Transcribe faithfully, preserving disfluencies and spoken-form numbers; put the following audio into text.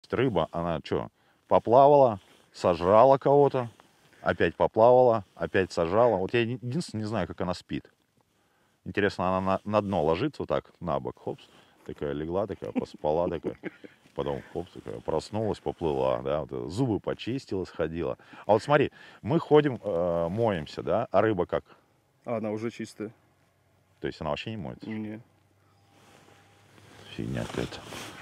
Рыба, она что, поплавала, сожрала кого-то, опять поплавала, опять сожрала. Вот я единственное не знаю, как она спит. Интересно, она на, на дно ложится вот так, на бок, хопс, такая легла, такая поспала, такая, потом хопс, такая проснулась, поплыла, да, вот, зубы почистила, сходила. А вот смотри, мы ходим, э, моемся, да, а рыба как? А она уже чистая. То есть она вообще не моется? Не. Фигня какая-то.